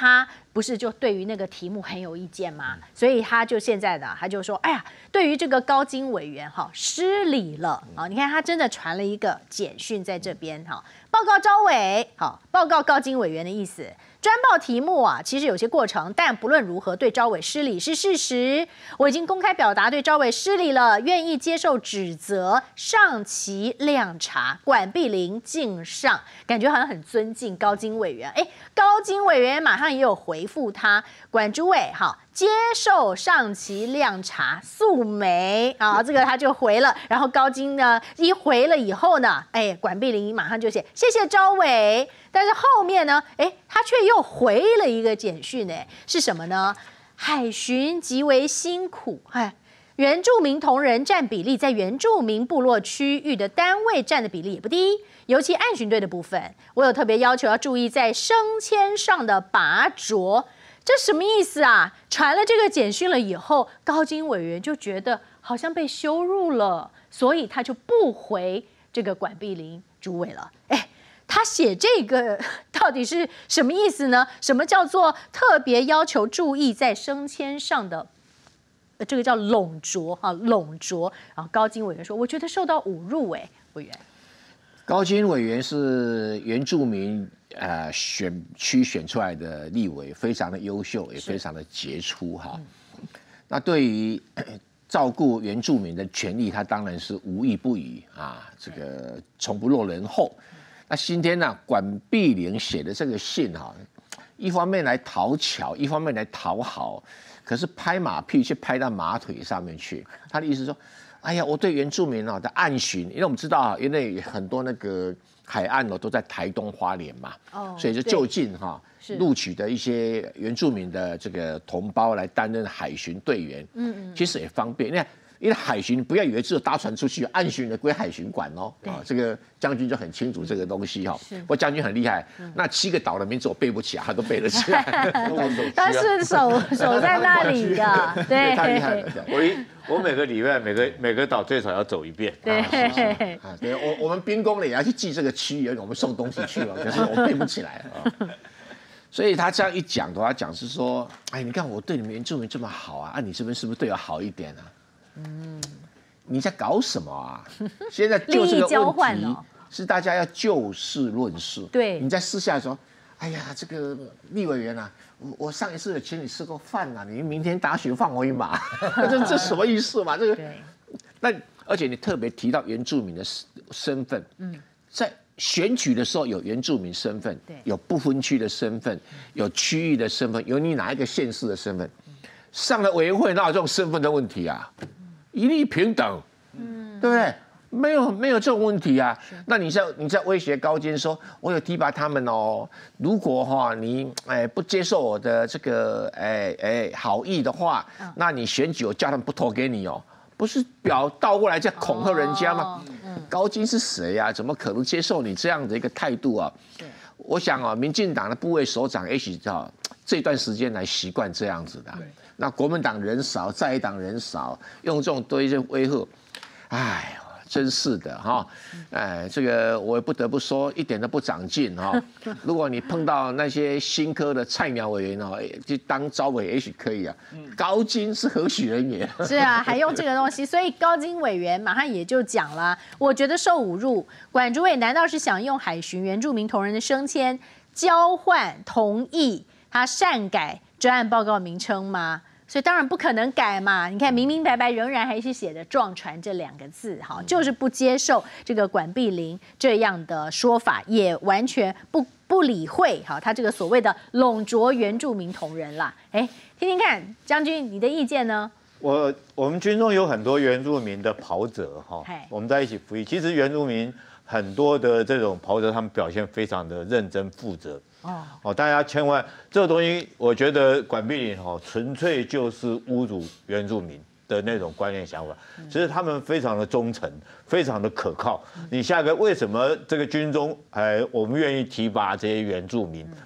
他不是就对于那个题目很有意见吗？所以他就现在呢，他就说，哎呀，对于这个高金委员失礼了啊！你看他真的传了一个简讯在这边报告召委，报告高金委员的意思。专报题目其实有些过程，但不论如何，对召委失礼是事实。我已经公开表达对召委失礼了，愿意接受指责，上其量查，管碧玲敬上。感觉好像很尊敬高金委员。高金委员马上也有回复他，管主委接受上其量查，肃美这个他就回了。然后高金呢一回了以后呢，管碧玲马上就写谢谢召委。但是后面呢，他却又回了一个简讯，是什么呢？海巡极为辛苦，原住民同仁占比例在原住民部落区域的单位占的比例也不低，尤其岸巡队的部分，我有特别要求要注意在升迁上的拔擢。这什么意思啊？传了这个简讯了以后，高金委员就觉得好像被羞辱了，所以他就不回这个管碧玲主委了。他写这个到底是什么意思呢？什么叫做特别要求注意在升迁上的这个叫笼着笼着？然后高金委员说，我觉得受到侮辱。委员， 高金委员是原住民选区选出来的立委，非常的优秀，也非常的杰出那对于照顾原住民的权利，他当然是无一不语这个从不落人后。那今天呢，管碧玲写的这个信一方面来讨巧，一方面来讨好，可是拍马屁却拍到马腿上面去。他的意思说，哎呀，我对原住民的岸巡，因为我们知道因为很多那个海岸都在台东花莲嘛，所以就就近录取的一些原住民的这个同胞来担任海巡队员，其实也方便。因为海巡不要以为只有搭船出去，岸巡的归海巡管这个将军就很清楚这个东西不过将军很厉害，那7个岛的名字我背不起他都背得起来。 他是守在那里的，对， 太厉害了。 我每个礼拜每个岛最少要走一遍。 对， 对，我们兵工呢也要去记这个区域，我们送东西去了，可是我背不起来所以他这样一讲的话，讲是说，你看我对你们原住民这么好你这边是不是对我好一点你在搞什么啊？现在就这个问题是大家要就事论事。 对， 你在私下说，哎呀，这个立委员我上一次请你吃过饭你明天打雪放我一马，这什么意思嘛？这个，那而且你特别提到原住民的身份，在选举的时候有原住民身份，有不分区的身份，有区域的身份，有你哪一个县市的身份，上了委员会哪有这种身份的问题一律平等，对不对？没有这种问题那你在威胁高金说，我有提拔他们如果你不接受我的这个好意的话，那你选举我叫他们不投给你不是倒过来在恐吓人家吗？高金是谁怎么可能接受你这样的一个态度我想民进党的部位首长也许这段时间来习惯这样子的。那国民党人少，在野党人少，用这种对这威吓，真是的这个我也不得不说，一点都不长进如果你碰到那些新科的菜鸟委员就当召委也许可以高金是何许人也？ 是还用这个东西，所以高金委员马上也就讲了，我觉得受侮辱，管主委难道是想用海巡原住民同仁的升迁交换同意他擅改专案报告名称吗？所以当然不可能改嘛！你看明明白白，仍然还是写着“撞船”这2个字，就是不接受这个管碧玲这样的说法，也完全不理会他这个所谓的笼着原住民同仁啦。听听看，将军你的意见呢？ 我们军中有很多原住民的袍泽我们在一起服役。其实原住民很多的这种袍泽，他们表现非常的认真负责。大家千万这个东西，我觉得管碧玲纯粹就是侮辱原住民的那种观念想法。其实他们非常的忠诚，非常的可靠。你下个为什么这个军中我们愿意提拔这些原住民？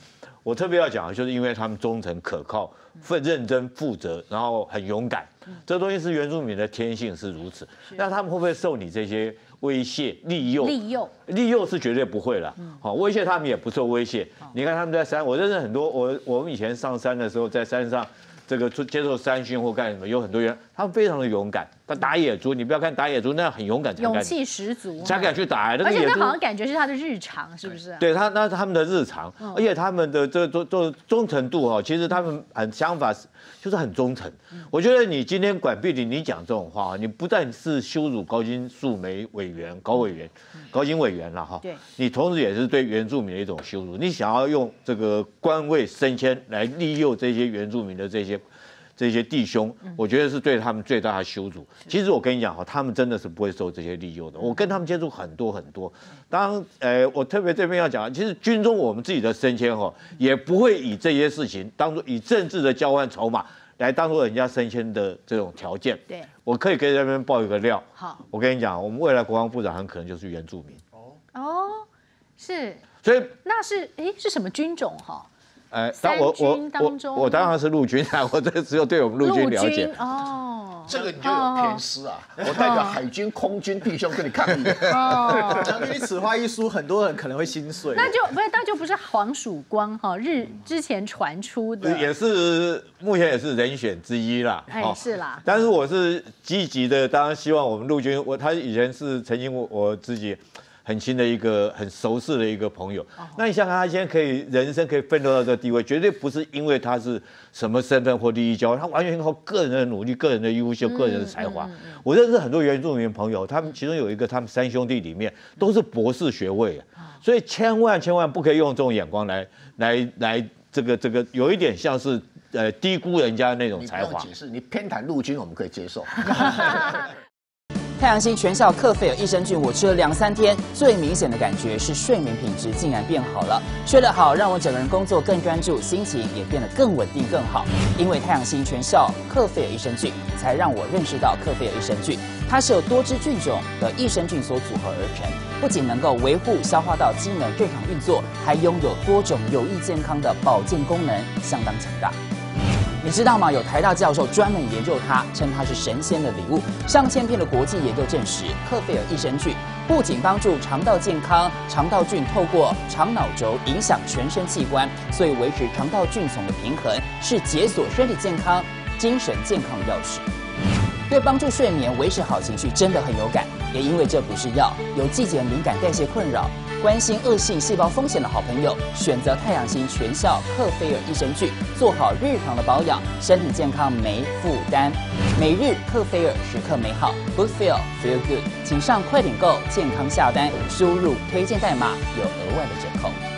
我特别要讲的就是因为他们忠诚可靠、认真负责，然后很勇敢，这东西是原住民的天性是如此。那他们会不会受你这些威胁、利诱？利诱是绝对不会了。好，威胁他们也不受威胁。你看他们在山，我认识很多，我们以前上山的时候，在山上。这个接受山训或干什么，有很多人，他们非常的勇敢。他打野猪，你不要看打野猪那样很勇敢， 勇气十足， 才敢去打。 而且那好像感觉是他的日常，是不是？ 对他，那是他们的日常，而且他们的这忠诚度哈，其实他们想法就是很忠诚。我觉得你今天管碧玲，你讲这种话，你不但是羞辱高金素梅委员、高金委员了哈，你同时也是对原住民的一种羞辱。你想要用这个官位升迁来利诱这些原住民的这些弟兄，我觉得是对他们最大的羞辱。其实我跟你讲哈，他们真的是不会受这些利诱的。我跟他们接触很多。当然，我特别这边要讲，其实军中我们自己的升迁哈，也不会以这些事情当做以政治的交换筹码来当做人家升迁的这种条件。 对， 我可以给这边爆一个料。 好， 我跟你讲，我们未来国防部长很可能就是原住民。 哦，是。 所以那是是什么军种哈？ 但我当然是陆军啊，我这只有对我们陆军了解哦。 这个你就有偏私啊！我代表海军、空军弟兄跟你抗议。 将军，你此话一说，很多人可能会心碎。 那就不是黄曙光哈之前传出的， 也是目前也是人选之一啦。 是啦。 但是我是积极的，当然希望我们陆军，他以前是曾经我自己。很亲的一个很熟识的一个朋友，那你想想，他现在人生可以奋斗到这个地位，绝对不是因为他是什么身份或利益交换，他完全靠个人的努力、个人的优秀、个人的才华。我认识很多原住民朋友，他们其中有一个，他们3兄弟里面都是博士学位，所以千万不可以用这种眼光来这个有一点像是低估人家那种才华。 你不用解释，你偏袒陆军我们可以接受。 太阳星全效克菲尔益生菌，我吃了2、3天，最明显的感觉是睡眠品质竟然变好了。睡得好，让我整个人工作更专注，心情也变得更稳定、更好。因为太阳星全效克菲尔益生菌，才让我认识到克菲尔益生菌，它是由多支菌种的益生菌所组合而成，不仅能够维护消化道机能正常运作，还拥有多种有益健康的保健功能，相当强大。你知道吗？有台大教授专门研究它，称它是神仙的礼物。上千篇的国际研究证实，克菲尔益生菌不仅帮助肠道健康，肠道菌透过肠脑轴影响全身器官，所以维持肠道菌丛的平衡是解锁身体健康、精神健康的钥匙。对帮助睡眠、维持好情绪真的很有感。也因为这不是药，有季节敏感、代谢困扰、关心恶性细胞风险的好朋友，选择太阳星全效克菲尔益生菌，做好日常的保养，身体健康没负担。每日克菲尔，时刻美好 ，Good Feel Feel Good， 请上快点购健康下单，输入推荐代码有额外的折扣。